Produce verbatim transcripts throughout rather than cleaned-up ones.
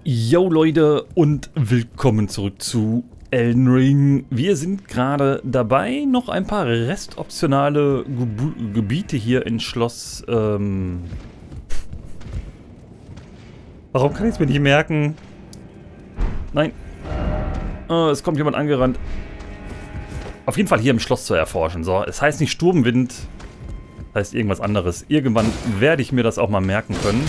Yo Leute und willkommen zurück zu Elden Ring. Wir sind gerade dabei, noch ein paar restoptionale Gebu Gebiete hier in Schloss... Ähm Warum kann ich es mir nicht merken? Nein. Oh, es kommt jemand angerannt. Auf jeden Fall hier im Schloss zu erforschen. So, es heißt nicht Sturmwind. Es heißt irgendwas anderes. Irgendwann werde ich mir das auch mal merken können.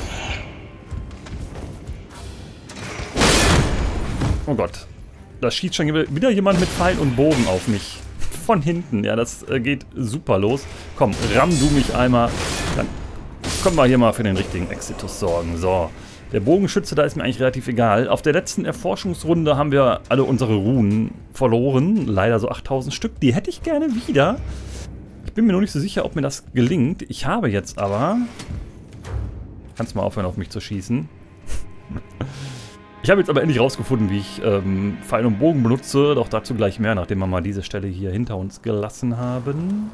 Oh Gott. Da schießt schon wieder jemand mit Pfeil und Bogen auf mich. Von hinten. Ja, das äh, geht super los. Komm, ramm du mich einmal. Dann können wir hier mal für den richtigen Exitus sorgen. So. Der Bogenschütze, da ist mir eigentlich relativ egal. Auf der letzten Erforschungsrunde haben wir alle unsere Runen verloren. Leider so achttausend Stück. Die hätte ich gerne wieder. Ich bin mir noch nicht so sicher, ob mir das gelingt. Ich habe jetzt aber... Kannst du mal aufhören, auf mich zu schießen? Ich habe jetzt aber endlich rausgefunden, wie ich ähm, Pfeil und Bogen benutze. Doch dazu gleich mehr, nachdem wir mal diese Stelle hier hinter uns gelassen haben.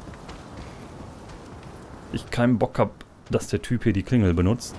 Ich keinen Bock habe, dass der Typ hier die Klingel benutzt.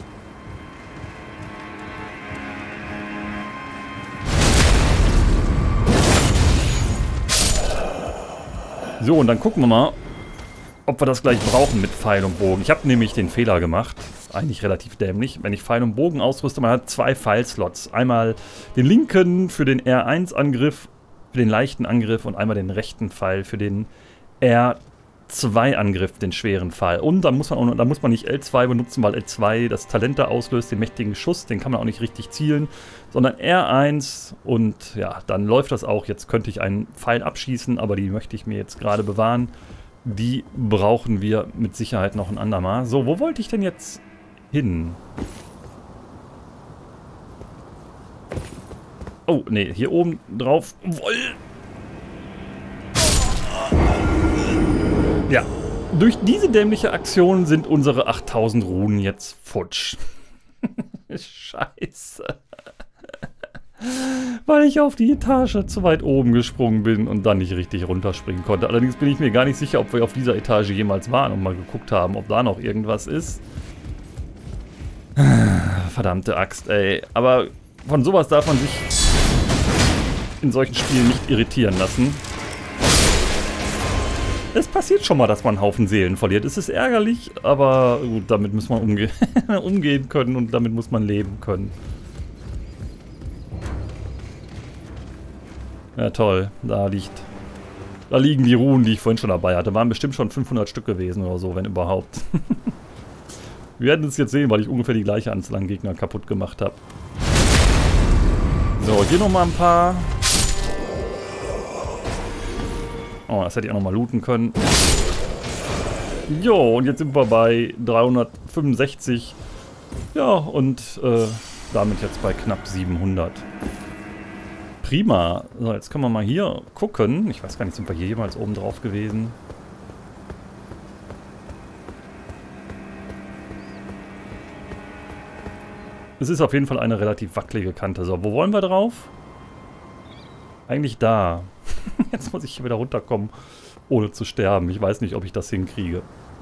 So, und dann gucken wir mal, ob wir das gleich brauchen mit Pfeil und Bogen. Ich habe nämlich den Fehler gemacht. Eigentlich relativ dämlich. Wenn ich Pfeil und Bogen ausrüste, man hat zwei Pfeilslots. Einmal den linken für den R eins Angriff, für den leichten Angriff und einmal den rechten Pfeil für den R zwei Angriff, den schweren Pfeil. Und dann muss man, auch, dann muss man nicht L zwei benutzen, weil L zwei das Talent da auslöst, den mächtigen Schuss. Den kann man auch nicht richtig zielen, sondern R eins und ja, dann läuft das auch. Jetzt könnte ich einen Pfeil abschießen, aber die möchte ich mir jetzt gerade bewahren. Die brauchen wir mit Sicherheit noch ein andermal. So, wo wollte ich denn jetzt hin? Oh, nee, hier oben drauf. Ja, durch diese dämliche Aktion sind unsere achttausend Runen jetzt futsch. Scheiße. Weil ich auf die Etage zu weit oben gesprungen bin und dann nicht richtig runterspringen konnte. Allerdings bin ich mir gar nicht sicher, ob wir auf dieser Etage jemals waren und mal geguckt haben, ob da noch irgendwas ist. Verdammte Axt, ey. Aber von sowas darf man sich in solchen Spielen nicht irritieren lassen. Es passiert schon mal, dass man einen Haufen Seelen verliert. Es ist ärgerlich, aber gut, damit muss man umge umgehen können und damit muss man leben können. Ja, toll. Da liegt... Da liegen die Runen, die ich vorhin schon dabei hatte. Waren bestimmt schon fünfhundert Stück gewesen oder so, wenn überhaupt. Wir werden es jetzt sehen, weil ich ungefähr die gleiche Anzahl an Gegner kaputt gemacht habe. So, hier nochmal ein paar. Oh, das hätte ich auch nochmal looten können. Jo, und jetzt sind wir bei dreihundertfünfundsechzig. Ja, und äh, damit jetzt bei knapp siebenhundert. Prima. So, jetzt können wir mal hier gucken. Ich weiß gar nicht, sind wir hier jemals oben drauf gewesen? Es ist auf jeden Fall eine relativ wackelige Kante. So, wo wollen wir drauf? Eigentlich da. Jetzt muss ich hier wieder runterkommen, ohne zu sterben. Ich weiß nicht, ob ich das hinkriege.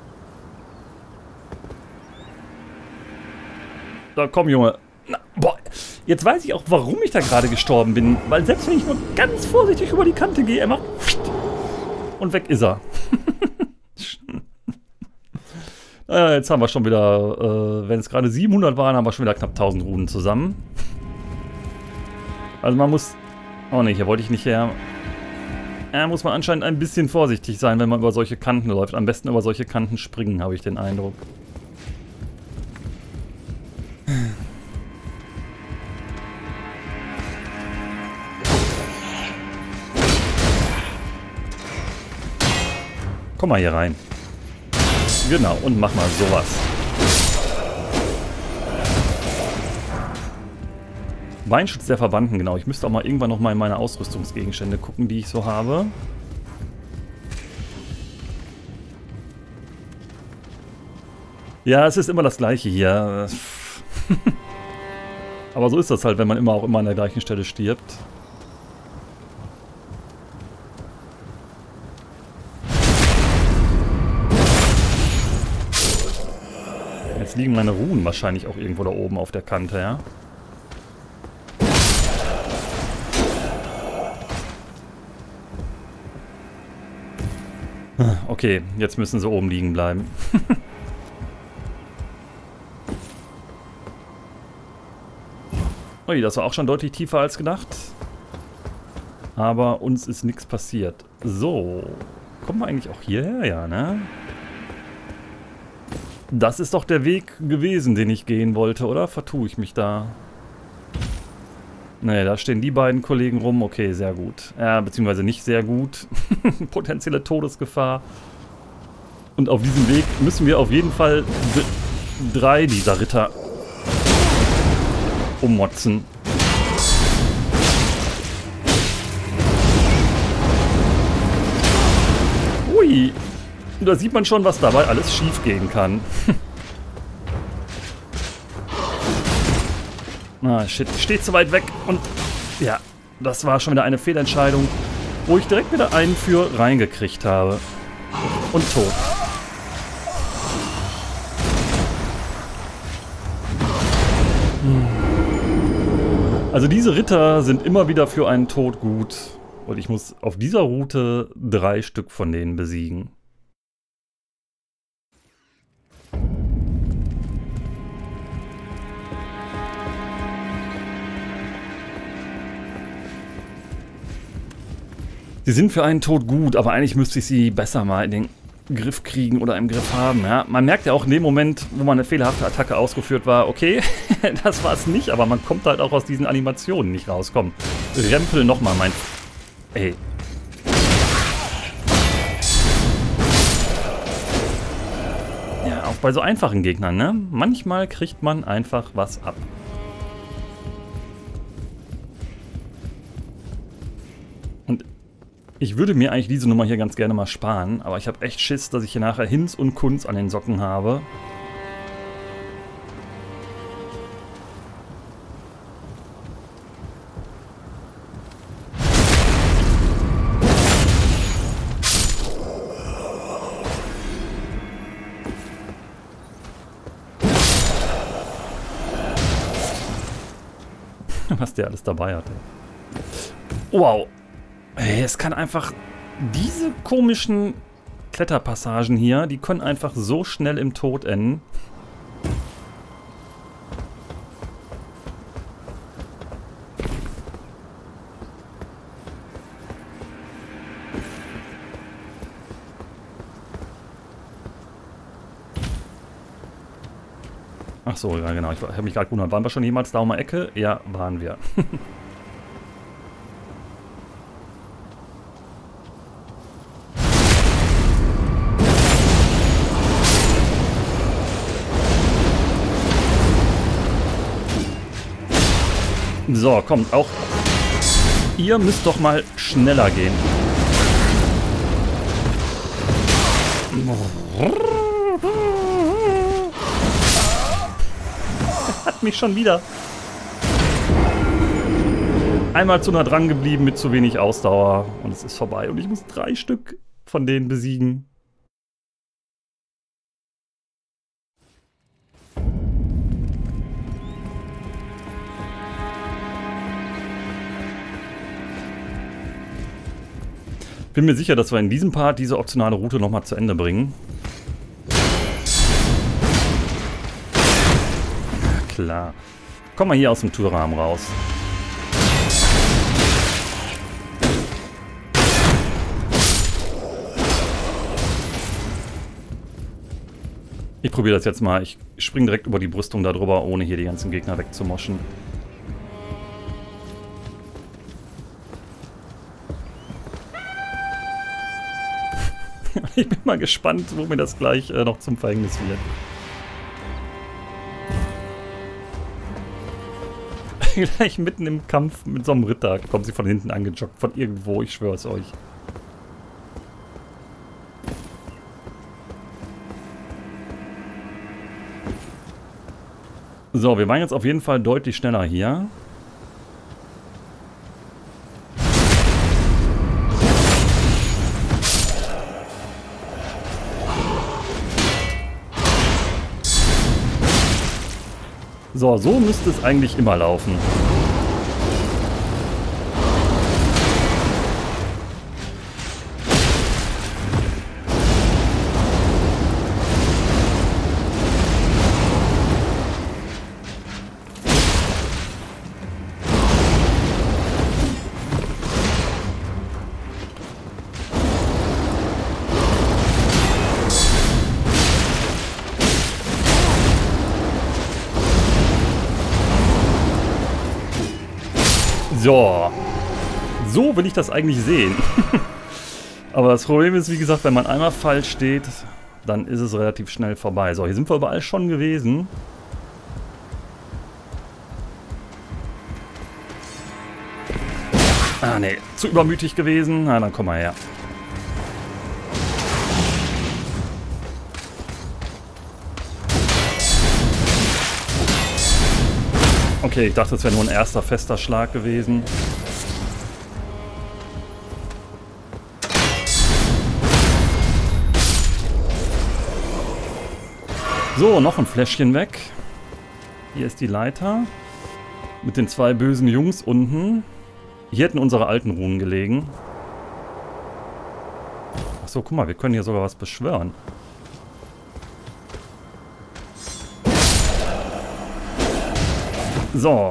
Da komm, Junge. Na, boah. Jetzt weiß ich auch, warum ich da gerade gestorben bin. Weil selbst wenn ich nur ganz vorsichtig über die Kante gehe, er macht... Und weg ist er. Naja, jetzt haben wir schon wieder, äh, wenn es gerade siebenhundert waren, haben wir schon wieder knapp tausend Runen zusammen. Also man muss... Oh ne, hier wollte ich nicht her. Da muss man anscheinend ein bisschen vorsichtig sein, wenn man über solche Kanten läuft. Am besten über solche Kanten springen, habe ich den Eindruck. Komm mal hier rein. Genau, und mach mal sowas. Beinschutz der Verbannten, genau. Ich müsste auch mal irgendwann noch mal in meine Ausrüstungsgegenstände gucken, die ich so habe. Ja, es ist immer das Gleiche hier. Aber so ist das halt, wenn man immer auch immer an der gleichen Stelle stirbt. Jetzt liegen meine Runen wahrscheinlich auch irgendwo da oben auf der Kante, ja? Okay, jetzt müssen sie oben liegen bleiben. Ui, das war auch schon deutlich tiefer als gedacht. Aber uns ist nichts passiert. So, kommen wir eigentlich auch hierher? Ja, ne? Das ist doch der Weg gewesen, den ich gehen wollte, oder? Vertue ich mich da? Ne, da stehen die beiden Kollegen rum. Okay, sehr gut. Ja, beziehungsweise nicht sehr gut. Potenzielle Todesgefahr. Und auf diesem Weg müssen wir auf jeden Fall drei dieser Ritter ummotzen. Ui, da sieht man schon, was dabei alles schief gehen kann. Ah, shit, steht zu weit weg und ja, das war schon wieder eine Fehlentscheidung, wo ich direkt wieder einen für reingekriegt habe. Und tot. Also diese Ritter sind immer wieder für einen Tod gut. Und ich muss auf dieser Route drei Stück von denen besiegen. Sie sind für einen Tod gut, aber eigentlich müsste ich sie besser mal in den Griff kriegen oder im Griff haben. Ja? Man merkt ja auch in dem Moment, wo man eine fehlerhafte Attacke ausgeführt war, okay, das war es nicht, aber man kommt halt auch aus diesen Animationen nicht raus. Komm, rempel nochmal, mein... Ey. Ja, auch bei so einfachen Gegnern, ne? Manchmal kriegt man einfach was ab. Und ich würde mir eigentlich diese Nummer hier ganz gerne mal sparen, aber ich habe echt Schiss, dass ich hier nachher Hinz und Kunz an den Socken habe. Was der alles dabei hatte. Wow. Hey, es kann einfach... Diese komischen Kletterpassagen hier, die können einfach so schnell im Tod enden. Ach so, ja genau. Ich habe mich gerade gewundert. Waren wir schon jemals da um die Ecke? Ja, waren wir. So, kommt auch. Ihr müsst doch mal schneller gehen. Hat mich schon wieder. Einmal zu nah dran geblieben mit zu wenig Ausdauer und es ist vorbei. Und ich muss drei Stück von denen besiegen. Bin mir sicher, dass wir in diesem Part diese optionale Route nochmal zu Ende bringen. Klar. Komm mal hier aus dem Türrahmen raus. Ich probiere das jetzt mal. Ich springe direkt über die Brüstung da drüber, ohne hier die ganzen Gegner wegzumoschen. Ich bin mal gespannt, wo mir das gleich äh, noch zum Verhängnis wird. Gleich mitten im Kampf mit so einem Ritter kommt sie von hinten angejoggt, von irgendwo, ich schwöre es euch. So, wir waren jetzt auf jeden Fall deutlich schneller hier. So, so müsste es eigentlich immer laufen. So. So will ich das eigentlich sehen. Aber das Problem ist, wie gesagt, wenn man einmal falsch steht, dann ist es relativ schnell vorbei. So, hier sind wir überall schon gewesen. Ah, nee. Zu übermütig gewesen. Na, dann komm mal her. Okay, ich dachte, es wäre nur ein erster fester Schlag gewesen. So, noch ein Fläschchen weg. Hier ist die Leiter. Mit den zwei bösen Jungs unten. Hier hätten unsere alten Runen gelegen. Achso, guck mal, wir können hier sogar was beschwören. So.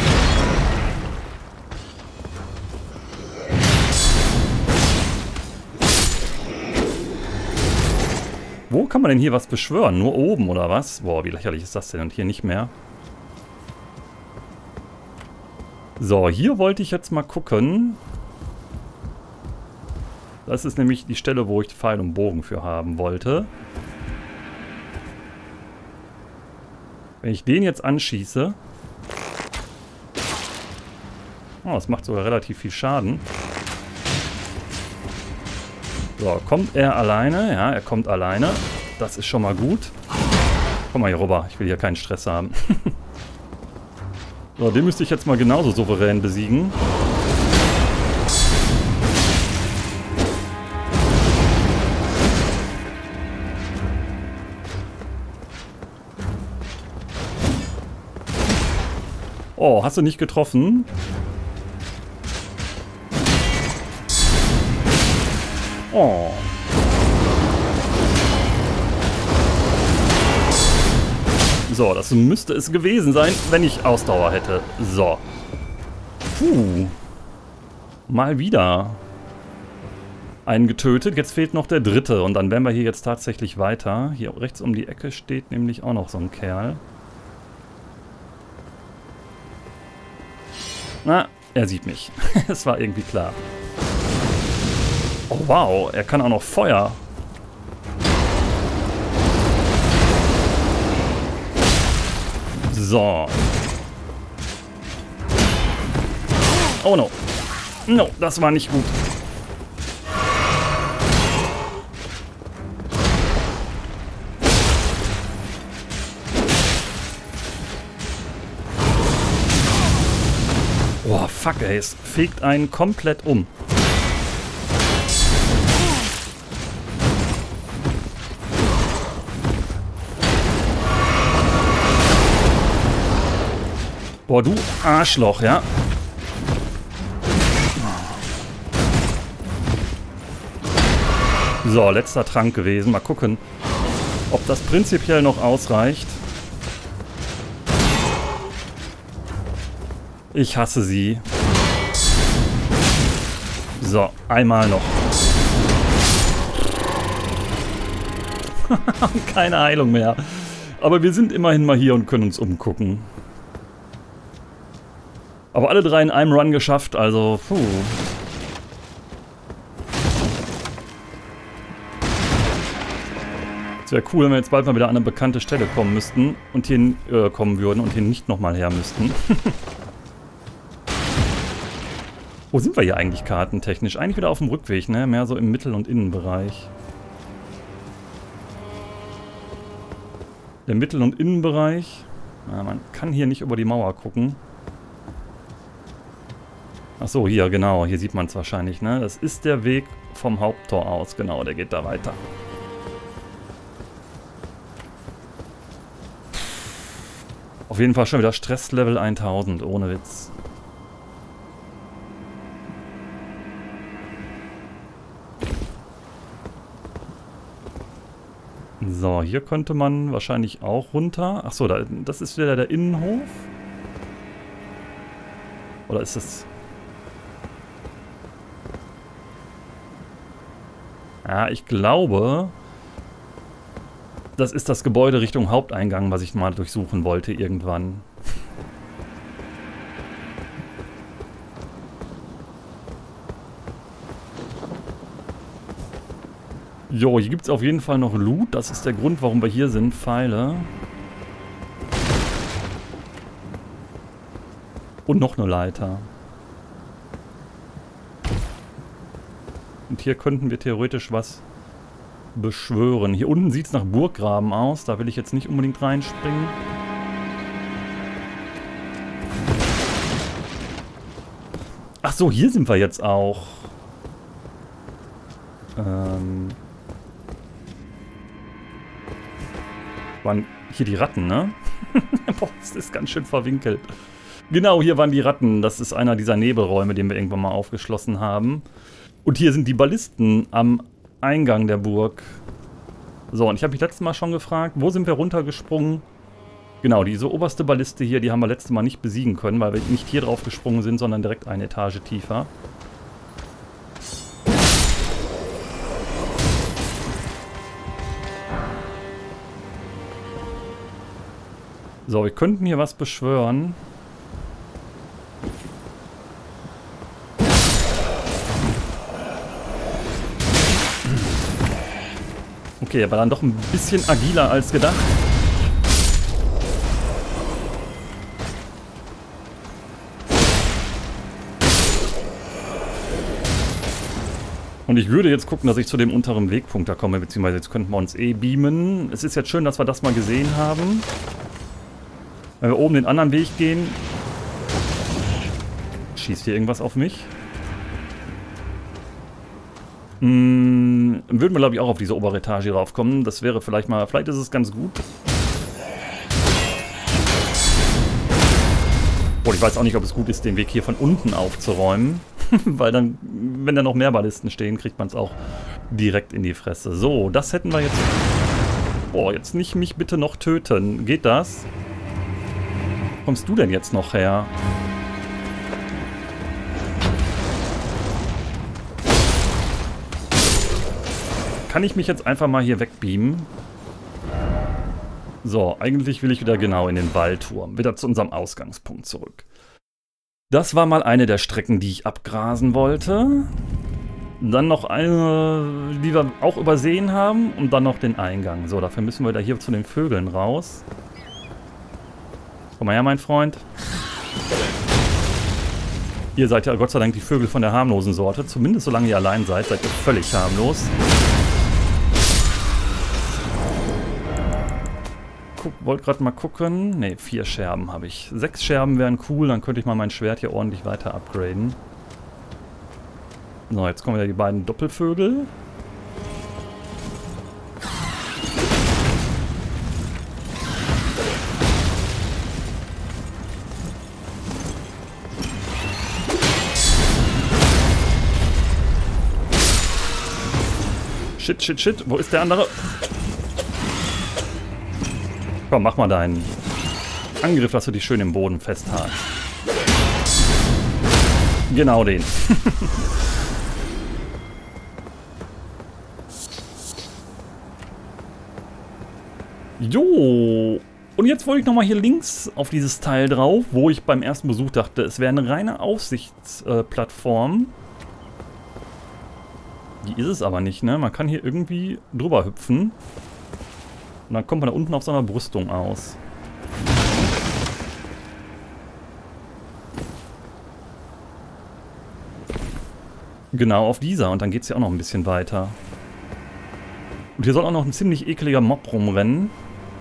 Wo kann man denn hier was beschwören? Nur oben, oder was? Boah, wie lächerlich ist das denn? Und hier nicht mehr. So, hier wollte ich jetzt mal gucken. Das ist nämlich die Stelle, wo ich Pfeil und Bogen für haben wollte. Wenn ich den jetzt anschieße... Oh, das macht sogar relativ viel Schaden. So, kommt er alleine? Ja, er kommt alleine. Das ist schon mal gut. Komm mal hier rüber, ich will hier keinen Stress haben. So, den müsste ich jetzt mal genauso souverän besiegen. Oh, hast du nicht getroffen? Oh. So, das müsste es gewesen sein, wenn ich Ausdauer hätte. So. Puh. Mal wieder einen getötet. Jetzt fehlt noch der dritte. Und dann wären wir hier jetzt tatsächlich weiter. Hier rechts um die Ecke steht nämlich auch noch so ein Kerl. Na, er sieht mich. Es war irgendwie klar. Oh wow, er kann auch noch Feuer. So. Oh no. No, das war nicht gut. Boah, fuck ey, es fegt einen komplett um. Boah, du Arschloch, ja? So, letzter Trank gewesen. Mal gucken, ob das prinzipiell noch ausreicht. Ich hasse sie. So, einmal noch. Keine Heilung mehr. Aber wir sind immerhin mal hier und können uns umgucken. Aber alle drei in einem Run geschafft, also puh. Es wäre cool, wenn wir jetzt bald mal wieder an eine bekannte Stelle kommen müssten und hier äh, kommen würden und hier nicht nochmal her müssten. Wo sind wir hier eigentlich kartentechnisch? Eigentlich wieder auf dem Rückweg, ne? Mehr so im Mittel- und Innenbereich. Der Mittel- und Innenbereich. Ja, man kann hier nicht über die Mauer gucken. Achso, hier, genau. Hier sieht man es wahrscheinlich, ne? Das ist der Weg vom Haupttor aus. Genau, der geht da weiter. Auf jeden Fall schon wieder Stresslevel tausend, ohne Witz. So, hier könnte man wahrscheinlich auch runter. Achso, da, das ist wieder der Innenhof. Oder ist das... Ja, ich glaube, das ist das Gebäude Richtung Haupteingang, was ich mal durchsuchen wollte irgendwann. Jo, hier gibt es auf jeden Fall noch Loot. Das ist der Grund, warum wir hier sind. Pfeile. Und noch eine Leiter. Und hier könnten wir theoretisch was beschwören. Hier unten sieht es nach Burggraben aus. Da will ich jetzt nicht unbedingt reinspringen. Ach so, hier sind wir jetzt auch. Ähm... Waren hier die Ratten, ne? Boah, das ist ganz schön verwinkelt. Genau, hier waren die Ratten. Das ist einer dieser Nebelräume, den wir irgendwann mal aufgeschlossen haben. Und hier sind die Ballisten am Eingang der Burg. So, und ich habe mich letztes Mal schon gefragt, wo sind wir runtergesprungen? Genau, diese oberste Balliste hier, die haben wir letztes Mal nicht besiegen können, weil wir nicht hier drauf gesprungen sind, sondern direkt eine Etage tiefer. So, wir könnten hier was beschwören. Okay, er war dann doch ein bisschen agiler als gedacht. Und ich würde jetzt gucken, dass ich zu dem unteren Wegpunkt da komme, beziehungsweise jetzt könnten wir uns eh beamen. Es ist jetzt schön, dass wir das mal gesehen haben. Wenn wir oben den anderen Weg gehen... Schießt hier irgendwas auf mich? Hm, würden wir, glaube ich, auch auf diese obere Etage raufkommen. Das wäre vielleicht mal... Vielleicht ist es ganz gut. Oh, ich weiß auch nicht, ob es gut ist, den Weg hier von unten aufzuräumen. Weil dann, wenn da noch mehr Ballisten stehen, kriegt man es auch direkt in die Fresse. So, das hätten wir jetzt... Boah, jetzt nicht mich bitte noch töten. Geht das? Wo kommst du denn jetzt noch her? Kann ich mich jetzt einfach mal hier wegbeamen? So, eigentlich will ich wieder genau in den Waldturm. Wieder zu unserem Ausgangspunkt zurück. Das war mal eine der Strecken, die ich abgrasen wollte. Dann noch eine, die wir auch übersehen haben. Und dann noch den Eingang. So, dafür müssen wir da hier zu den Vögeln raus. Komm mal her, mein Freund. Ihr seid ja Gott sei Dank die Vögel von der harmlosen Sorte. Zumindest solange ihr allein seid, seid ihr völlig harmlos. Wollte gerade mal gucken. Ne, vier Scherben habe ich. Sechs Scherben wären cool, dann könnte ich mal mein Schwert hier ordentlich weiter upgraden. So, jetzt kommen wieder die beiden Doppelvögel. Shit, shit, shit. Wo ist der andere? Komm, mach mal deinen Angriff, dass du dich schön im Boden festhältst. Genau den. Jo. Und jetzt wollte ich nochmal hier links auf dieses Teil drauf, wo ich beim ersten Besuch dachte, es wäre eine reine Aussichtsplattform. Die ist es aber nicht, ne? Man kann hier irgendwie drüber hüpfen. Und dann kommt man da unten auf so einer Brüstung aus. Genau, auf dieser. Und dann geht es ja auch noch ein bisschen weiter. Und hier soll auch noch ein ziemlich ekliger Mob rumrennen.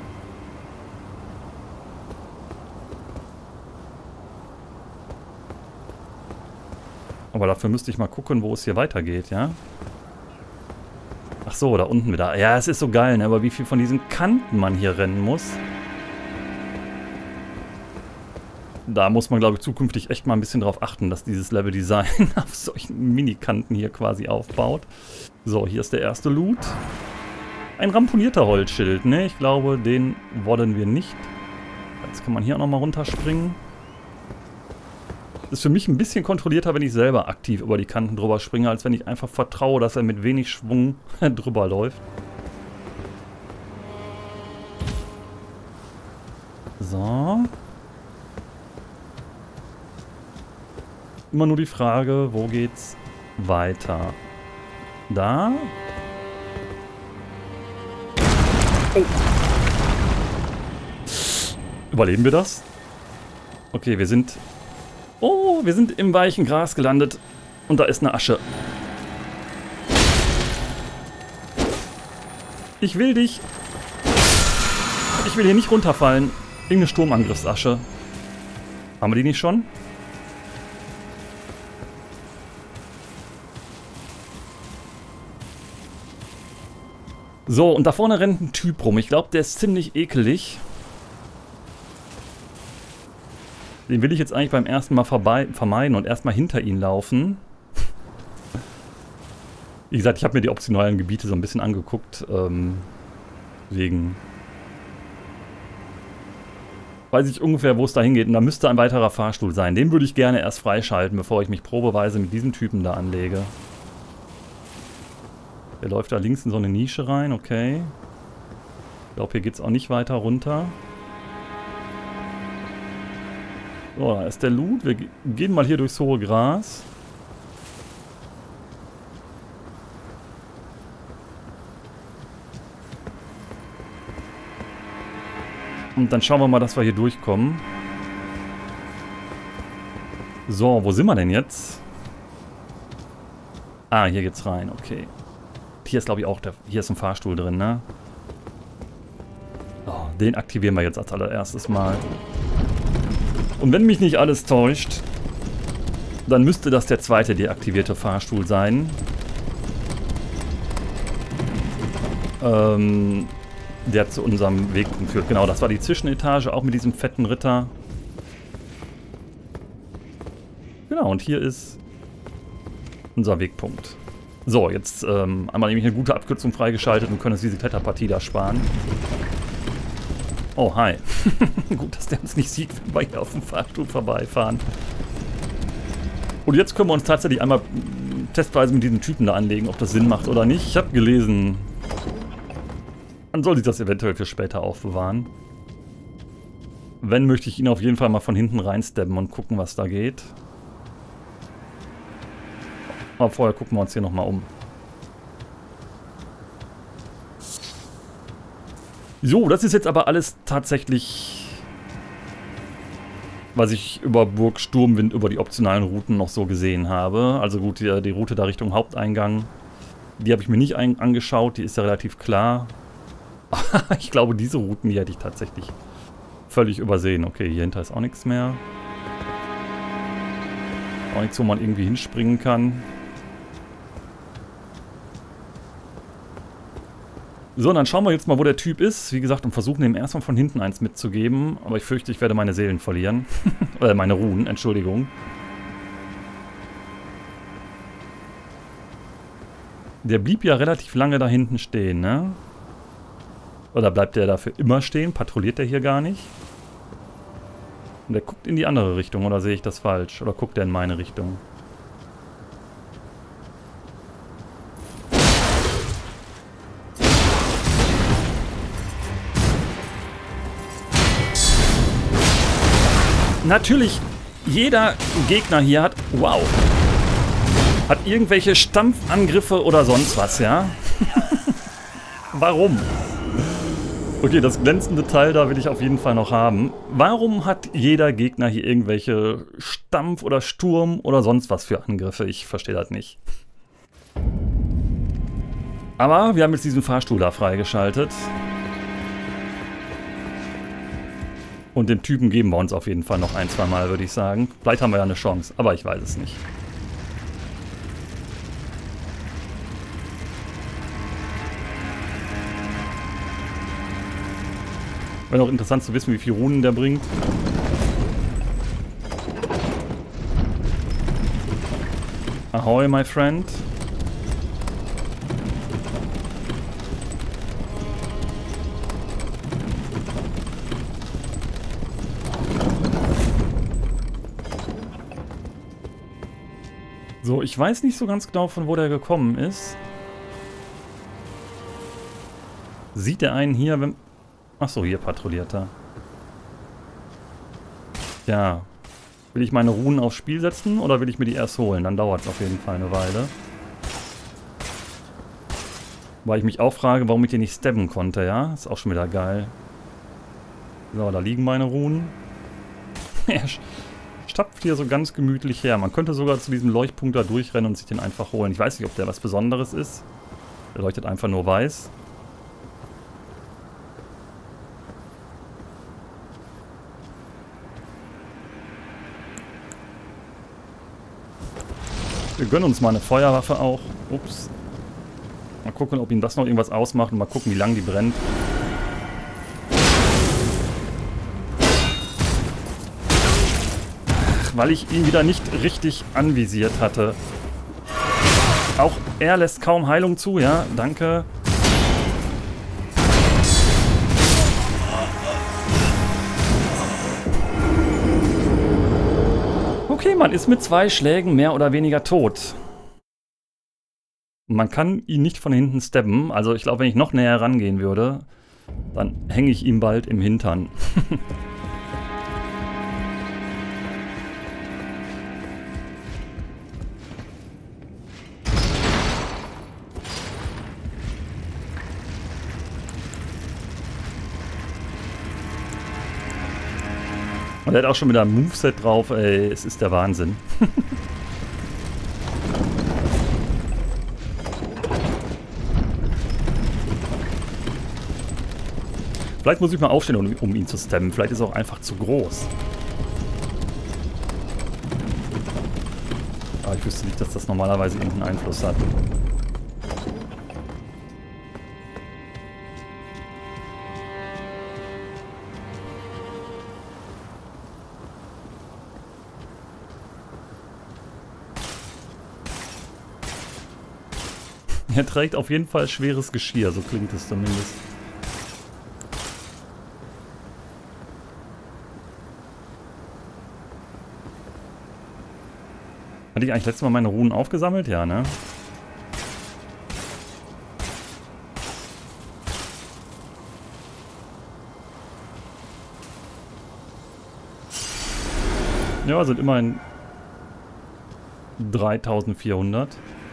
Aber dafür müsste ich mal gucken, wo es hier weitergeht, ja? Ach so, da unten wieder. Ja, es ist so geil, ne? Aber wie viel von diesen Kanten man hier rennen muss. Da muss man, glaube ich, zukünftig echt mal ein bisschen drauf achten, dass dieses Level-Design auf solchen Minikanten hier quasi aufbaut. So, hier ist der erste Loot. Ein ramponierter Holzschild, ne? Ich glaube, den wollen wir nicht. Jetzt kann man hier auch nochmal runterspringen. Das ist für mich ein bisschen kontrollierter, wenn ich selber aktiv über die Kanten drüber springe, als wenn ich einfach vertraue, dass er mit wenig Schwung drüber läuft. So. Immer nur die Frage, wo geht's weiter? Da? Oh. Überleben wir das? Okay, wir sind... Oh, wir sind im weichen Gras gelandet. Und da ist eine Asche. Ich will dich. Ich will hier nicht runterfallen. Irgendeine Sturmangriffsasche. Haben wir die nicht schon? So, und da vorne rennt ein Typ rum. Ich glaube, der ist ziemlich ekelig. Den will ich jetzt eigentlich beim ersten Mal vorbei vermeiden und erstmal hinter ihn laufen. Wie gesagt, ich habe mir die optionalen Gebiete so ein bisschen angeguckt. Ähm, wegen... Weiß ich ungefähr, wo es da hingeht. Und da müsste ein weiterer Fahrstuhl sein. Den würde ich gerne erst freischalten, bevor ich mich probeweise mit diesem Typen da anlege. Der läuft da links in so eine Nische rein, okay. Ich glaube, hier geht es auch nicht weiter runter. So, da ist der Loot. Wir gehen mal hier durchs hohe Gras. Und dann schauen wir mal, dass wir hier durchkommen. So, wo sind wir denn jetzt? Ah, hier geht's rein, okay. Hier ist, glaube ich, auch der... Hier ist ein Fahrstuhl drin, ne? Oh, den aktivieren wir jetzt als allererstes mal. Und wenn mich nicht alles täuscht, dann müsste das der zweite deaktivierte Fahrstuhl sein. Ähm... Der zu unserem Wegpunkt führt. Genau, das war die Zwischenetage, auch mit diesem fetten Ritter. Genau, und hier ist unser Wegpunkt. So, jetzt ähm, einmal nämlich eine gute Abkürzung freigeschaltet und können uns diese Kletterpartie da sparen. Oh, hi. Gut, dass der uns nicht sieht, wenn wir hier auf dem Fahrstuhl vorbeifahren. Und jetzt können wir uns tatsächlich einmal testweise mit diesen Typen da anlegen, ob das Sinn macht oder nicht. Ich habe gelesen... Man soll sich das eventuell für später aufbewahren. Wenn, möchte ich ihn auf jeden Fall mal von hinten reinstabben und gucken, was da geht. Aber vorher gucken wir uns hier nochmal um. So, das ist jetzt aber alles tatsächlich, was ich über Burg Sturmwind, über die optionalen Routen noch so gesehen habe. Also gut, die, die Route da Richtung Haupteingang, die habe ich mir nicht ein, angeschaut, die ist ja relativ klar. Ich glaube, diese Routen hier hätte ich tatsächlich völlig übersehen. Okay, hier hinter ist auch nichts mehr. Auch nichts, wo man irgendwie hinspringen kann. So, dann schauen wir jetzt mal, wo der Typ ist. Wie gesagt, und versuchen ihm erstmal von hinten eins mitzugeben. Aber ich fürchte, ich werde meine Seelen verlieren. Oder meine Runen, Entschuldigung. Der blieb ja relativ lange da hinten stehen, ne? Oder bleibt der dafür immer stehen? Patrouilliert der hier gar nicht? Und der guckt in die andere Richtung, oder sehe ich das falsch? Oder guckt der in meine Richtung? Natürlich, jeder Gegner hier hat... Wow! Hat irgendwelche Stampfangriffe oder sonst was, ja? Warum? Okay, das glänzende Teil da will ich auf jeden Fall noch haben. Warum hat jeder Gegner hier irgendwelche Stampf- oder Sturm- oder sonst was für Angriffe? Ich verstehe das nicht. Aber wir haben jetzt diesen Fahrstuhl da freigeschaltet. Und dem Typen geben wir uns auf jeden Fall noch ein, zwei Mal, würde ich sagen. Vielleicht haben wir ja eine Chance, aber ich weiß es nicht. Wäre auch interessant zu wissen, wie viele Runen der bringt. Ahoy, my friend. So, ich weiß nicht so ganz genau, von wo der gekommen ist. Sieht der einen hier, wenn... Achso, hier patrouilliert er. Ja. Will ich meine Runen aufs Spiel setzen oder will ich mir die erst holen? Dann dauert es auf jeden Fall eine Weile. Weil ich mich auch frage, warum ich den nicht stabben konnte, ja? Ist auch schon wieder geil. So, da liegen meine Runen. Er stapft hier so ganz gemütlich her. Man könnte sogar zu diesem Leuchtpunkt da durchrennen und sich den einfach holen. Ich weiß nicht, ob der was Besonderes ist. Der leuchtet einfach nur weiß. Wir gönnen uns mal eine Feuerwaffe auch. Ups. Mal gucken, ob ihm das noch irgendwas ausmacht und mal gucken, wie lange die brennt. Ach, weil ich ihn wieder nicht richtig anvisiert hatte. Auch er lässt kaum Heilung zu, ja, danke. Okay, man ist mit zwei Schlägen mehr oder weniger tot. Man kann ihn nicht von hinten stabben. Also ich glaube, wenn ich noch näher rangehen würde, dann hänge ich ihm bald im Hintern. Und er hat auch schon wieder ein Moveset drauf. Ey, es ist der Wahnsinn. Vielleicht muss ich mal aufstehen, um, um ihn zu stabben. Vielleicht ist er auch einfach zu groß. Aber ich wüsste nicht, dass das normalerweise irgendeinen Einfluss hat. Er trägt auf jeden Fall schweres Geschirr, so klingt es zumindest. Hatte ich eigentlich letztes Mal meine Runen aufgesammelt? Ja, ne? Ja, sind immerhin dreitausendvierhundert.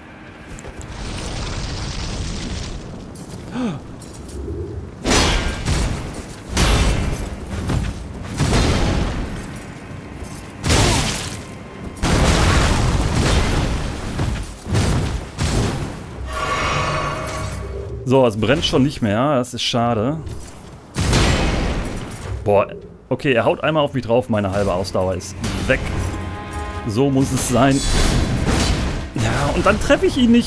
So, es brennt schon nicht mehr, das ist schade. Boah, okay, er haut einmal auf mich drauf, meine halbe Ausdauer ist weg. So muss es sein. Ja, und dann treffe ich ihn nicht.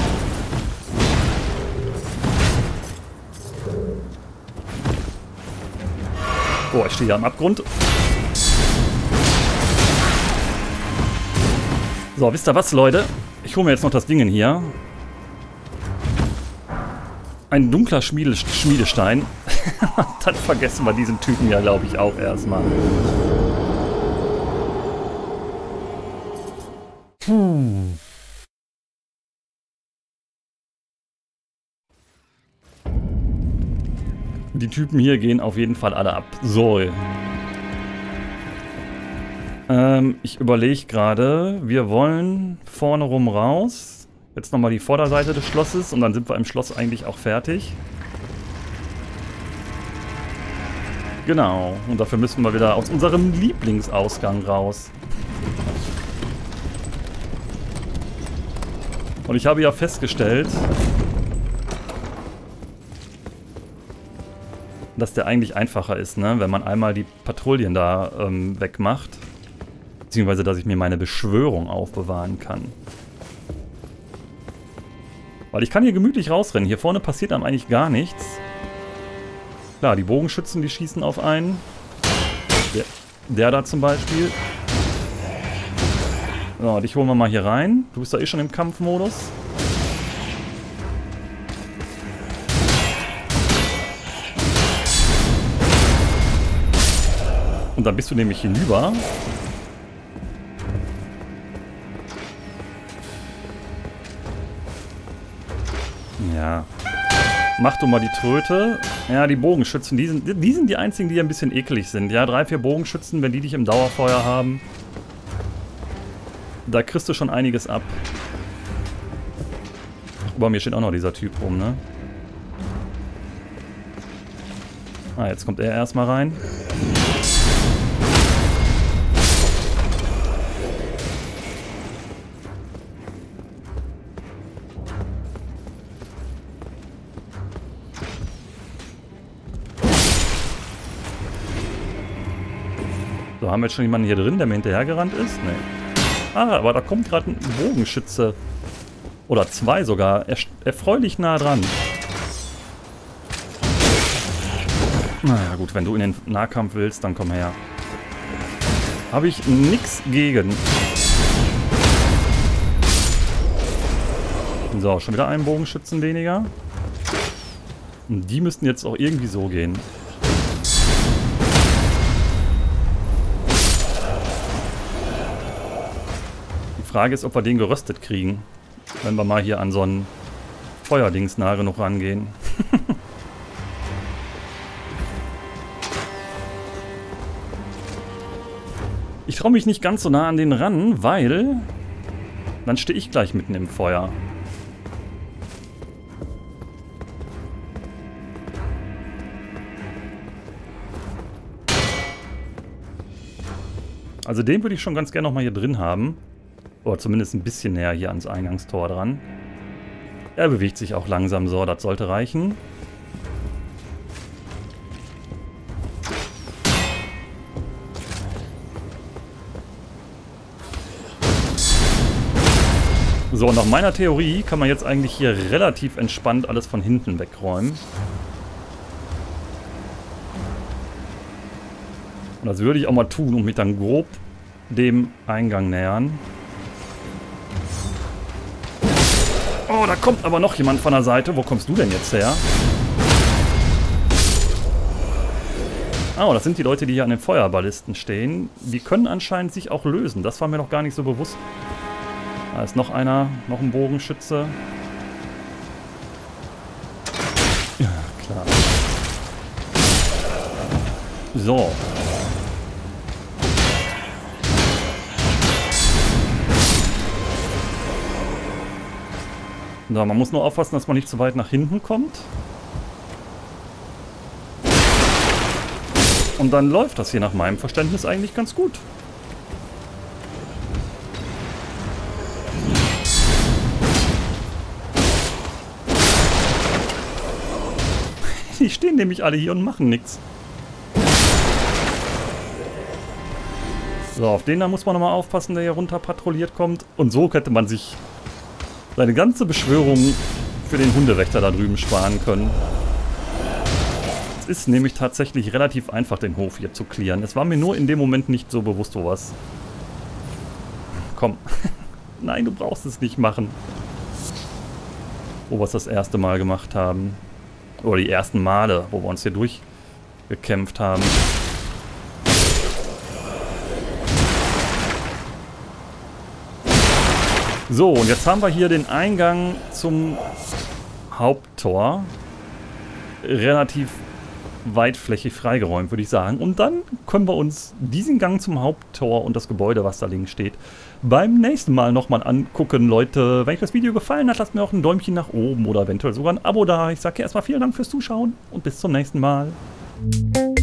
Boah, ich stehe hier am Abgrund. So, wisst ihr was, Leute? Ich hole mir jetzt noch das Ding hier. Ein dunkler Schmiede Schmiedestein. Dann vergessen wir diesen Typen ja, glaube ich, auch erstmal. Puh. Die Typen hier gehen auf jeden Fall alle ab. So. Ähm, ich überlege gerade, wir wollen vorne rum raus. Jetzt nochmal die Vorderseite des Schlosses und dann sind wir im Schloss eigentlich auch fertig. Genau. Und dafür müssen wir wieder aus unserem Lieblingsausgang raus. Und ich habe ja festgestellt, dass der eigentlich einfacher ist, ne? Wenn man einmal die Patrouillen da ähm, wegmacht. Beziehungsweise, dass ich mir meine Beschwörung aufbewahren kann. Weil ich kann hier gemütlich rausrennen. Hier vorne passiert einem eigentlich gar nichts. Klar, die Bogenschützen, die schießen auf einen. Der, der da zum Beispiel. So, dich holen wir mal hier rein. Du bist da eh schon im Kampfmodus. Und dann bist du nämlich hinüber. Ja. Mach du mal die Tröte. Ja, die Bogenschützen, die sind, die sind die einzigen, die ein bisschen eklig sind. Ja, drei, vier Bogenschützen, wenn die dich im Dauerfeuer haben. Da kriegst du schon einiges ab. Ach, über mir steht auch noch dieser Typ rum, ne? Ah, jetzt kommt er erstmal rein. So, haben wir jetzt schon jemanden hier drin, der mir hinterhergerannt ist? Nee. Ah, aber da kommt gerade ein Bogenschütze. Oder zwei sogar. Er, erfreulich nah dran. Naja gut, wenn du in den Nahkampf willst, dann komm her. Habe ich nix gegen. So, schon wieder einen Bogenschützen weniger. Und die müssten jetzt auch irgendwie so gehen. Die Frage ist, ob wir den geröstet kriegen. Wenn wir mal hier an so einen Feuerdings nah genug rangehen. Ich traue mich nicht ganz so nah an den ran, weil dann stehe ich gleich mitten im Feuer. Also den würde ich schon ganz gerne noch mal hier drin haben. Oder zumindest ein bisschen näher hier ans Eingangstor dran. Er bewegt sich auch langsam so, das sollte reichen. So, nach meiner Theorie kann man jetzt eigentlich hier relativ entspannt alles von hinten wegräumen. Und das würde ich auch mal tun und mich dann grob dem Eingang nähern. Oh, da kommt aber noch jemand von der Seite. Wo kommst du denn jetzt her? Oh, das sind die Leute, die hier an den Feuerballisten stehen. Die können anscheinend sich auch lösen. Das war mir noch gar nicht so bewusst. Da ist noch einer, noch ein Bogenschütze. Ja, klar. So. So, man muss nur aufpassen, dass man nicht zu weit nach hinten kommt. Und dann läuft das hier nach meinem Verständnis eigentlich ganz gut. Die stehen nämlich alle hier und machen nichts. So, auf den da muss man nochmal aufpassen, der hier runter patrouilliert kommt. Und so hätte man sich seine ganze Beschwörung für den Hundewächter da drüben sparen können. Es ist nämlich tatsächlich relativ einfach, den Hof hier zu clearen. Es war mir nur in dem Moment nicht so bewusst, wo was. Komm. Nein, du brauchst es nicht machen. Wo wir es das erste Mal gemacht haben. Oder die ersten Male, wo wir uns hier durchgekämpft haben. So, und jetzt haben wir hier den Eingang zum Haupttor relativ weitflächig freigeräumt, würde ich sagen. Und dann können wir uns diesen Gang zum Haupttor und das Gebäude, was da links steht, beim nächsten Mal nochmal angucken, Leute. Wenn euch das Video gefallen hat, lasst mir auch ein Däumchen nach oben oder eventuell sogar ein Abo da. Ich sage erstmal vielen Dank fürs Zuschauen und bis zum nächsten Mal.